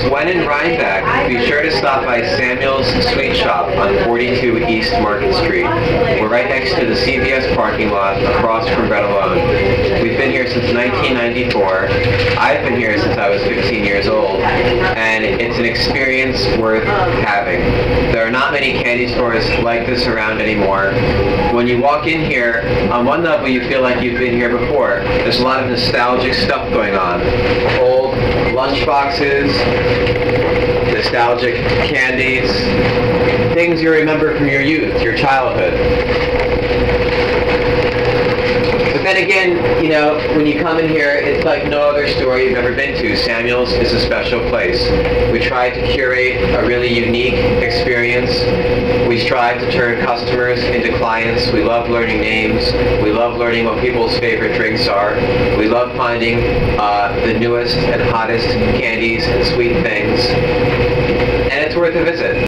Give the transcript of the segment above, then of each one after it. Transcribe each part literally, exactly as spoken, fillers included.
When in Rhinebeck, be sure to stop by Samuel's Sweet Shop on forty-two East Market Street. We're right next to the C V S parking lot across from Bread Alone. We've been here since nineteen ninety-four. I've been here since I was fifteen years old, and it's an experience worth having. There are not many candy stores like this around anymore. When you walk in here, on one level you feel like you've been here before. There's a lot of nostalgic stuff going on. Old lunch boxes, nostalgic candies, things you remember from your youth, your childhood. But then again, you know, when you come in here, it's like no other store you've ever been to. Samuel's is a special place. We try to curate a really unique experience. We strive to turn customers into clients. We love learning names. We love learning what people's favorite drinks are. We love finding uh, the newest and hottest candies and sweet things. And it's worth a visit.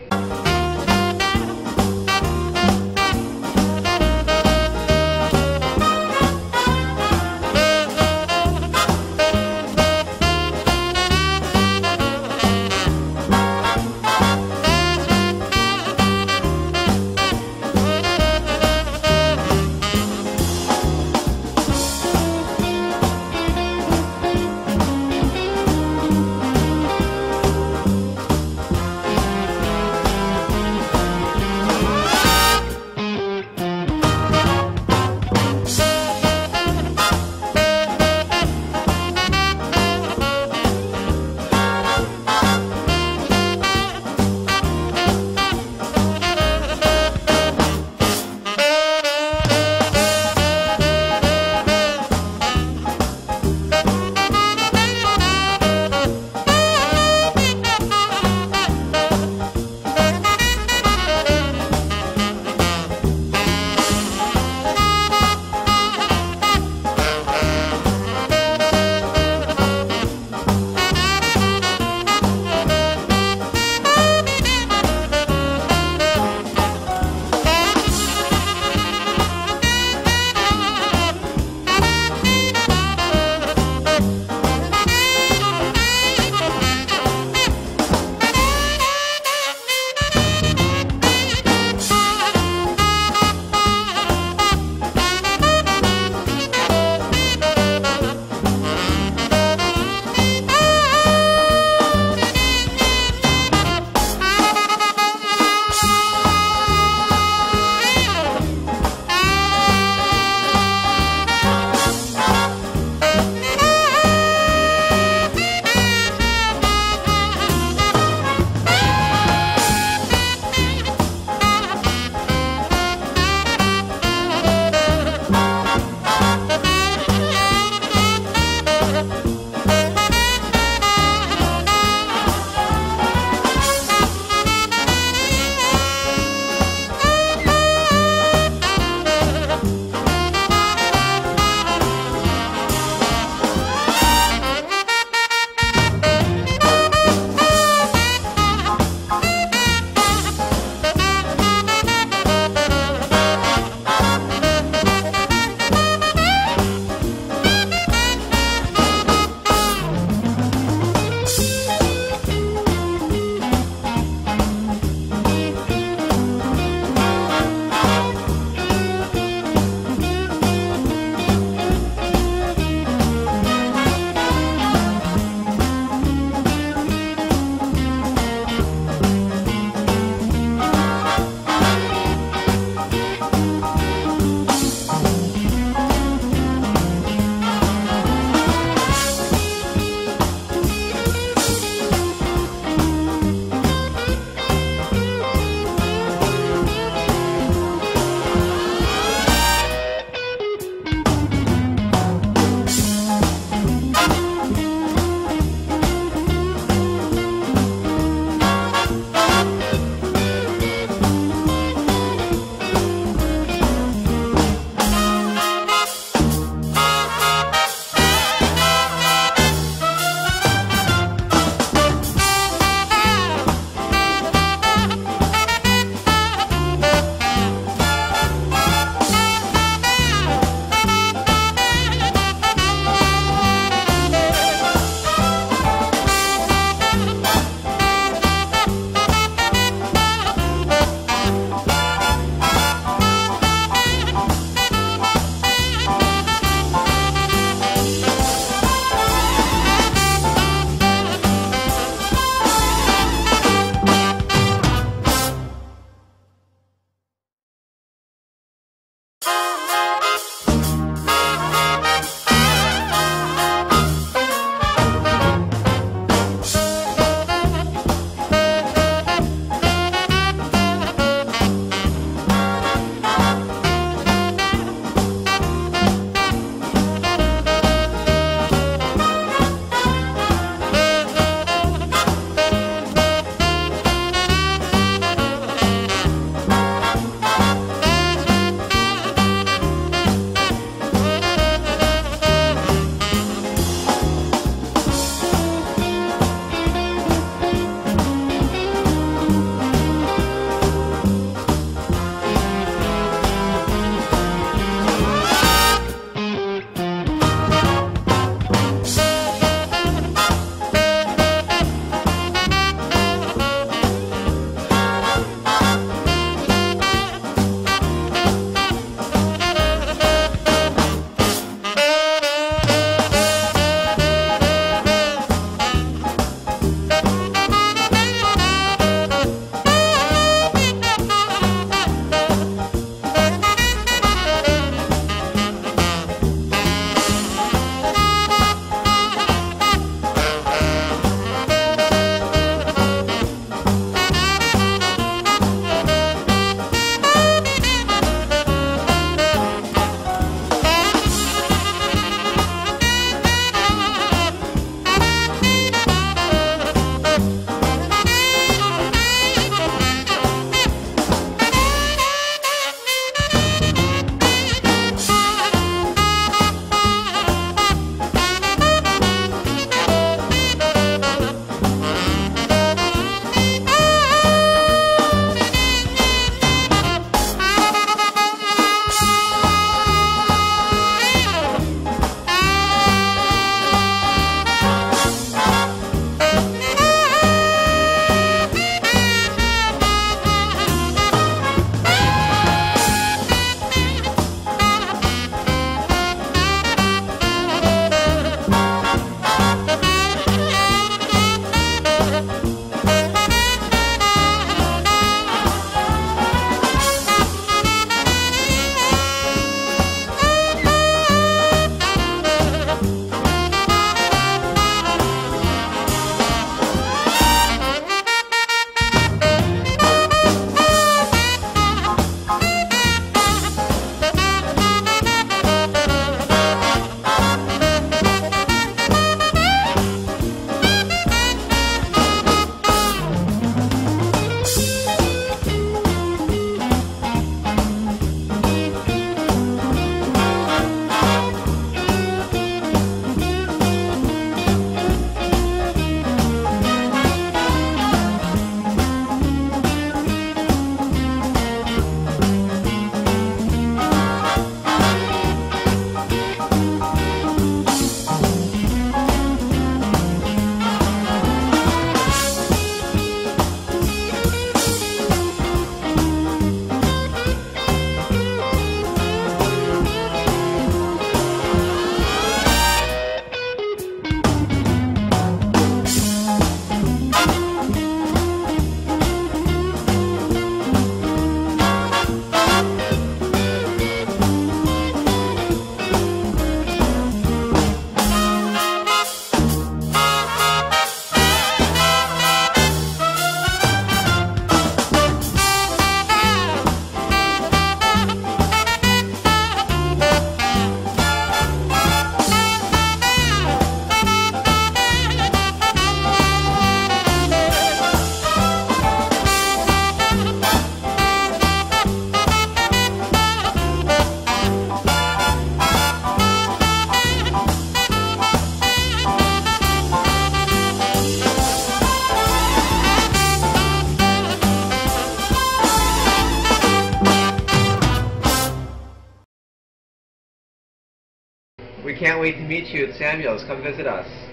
can't wait to meet you at Samuel's. Come visit us.